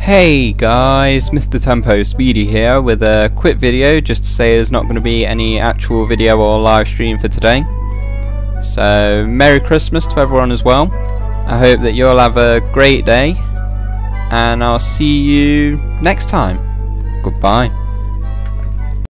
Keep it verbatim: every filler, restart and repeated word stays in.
Hey guys, Mister Tempo Speedy here with a quick video just to say there's not going to be any actual video or live stream for today. So Merry Christmas to everyone as well. I hope that you'll have a great day and I'll see you next time. Goodbye.